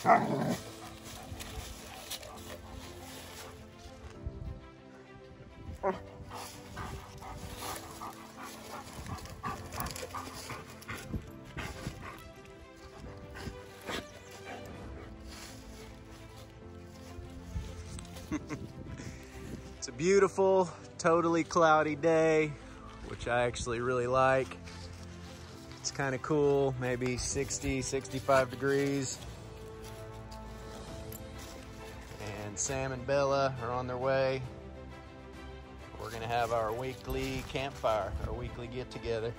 It's a beautiful, totally cloudy day, which I actually really like. It's kind of cool, maybe 60, 65 degrees. And Sam and Bella are on their way. We're gonna have our weekly campfire, our weekly get together.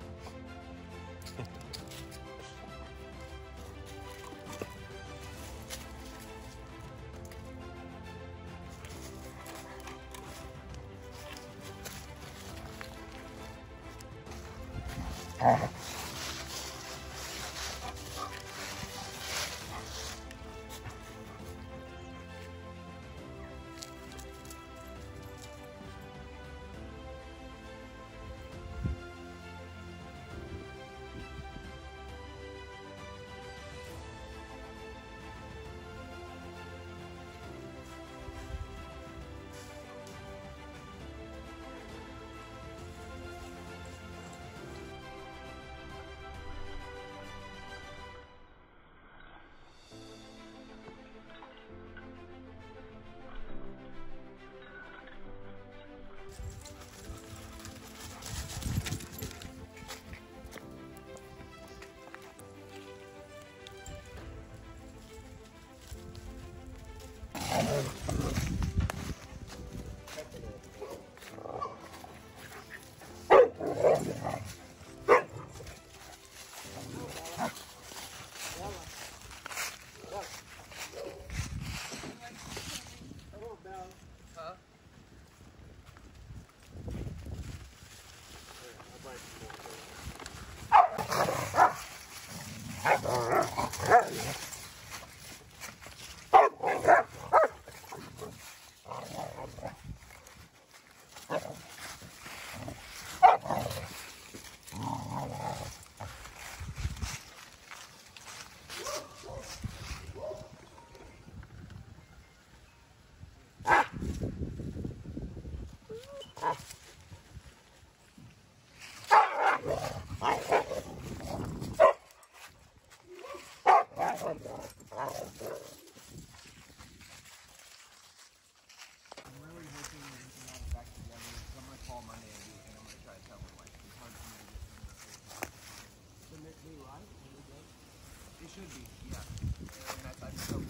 It should be, yeah. And that's, I'm so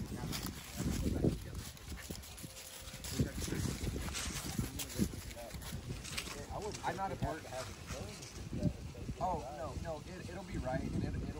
I'm not a part of having. Oh, no, it'll be right. And